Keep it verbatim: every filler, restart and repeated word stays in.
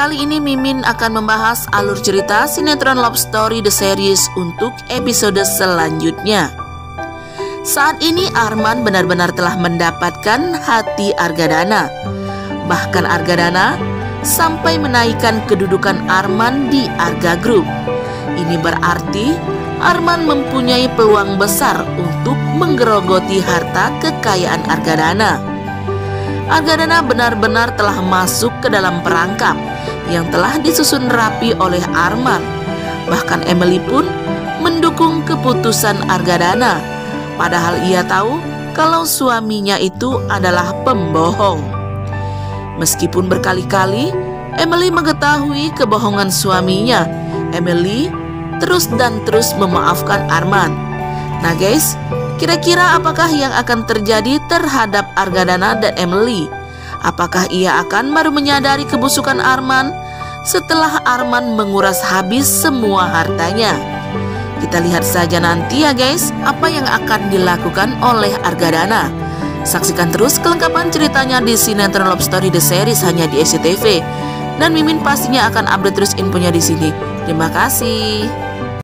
kali ini Mimin akan membahas alur cerita sinetron Love Story The Series untuk episode selanjutnya. Saat ini Arman benar-benar telah mendapatkan hati Argadana. Bahkan Argadana sampai menaikkan kedudukan Arman di Arga Group. Ini berarti Arman mempunyai peluang besar untuk menggerogoti harta kekayaan Argadana. Argadana benar-benar telah masuk ke dalam perangkap yang telah disusun rapi oleh Arman. Bahkan Emily pun mendukung keputusan Argadana, padahal ia tahu kalau suaminya itu adalah pembohong. Meskipun berkali-kali Emily mengetahui kebohongan suaminya, Emily terus dan terus memaafkan Arman. Nah guys, kira-kira apakah yang akan terjadi terhadap Argadana dan Emily? Apakah ia akan baru menyadari kebusukan Arman setelah Arman menguras habis semua hartanya? Kita lihat saja nanti ya guys, apa yang akan dilakukan oleh Argadana. Saksikan terus kelengkapan ceritanya di sinetron Love Story The Series hanya di S C T V. Dan Mimin pastinya akan update terus infonya di sini. Terima kasih.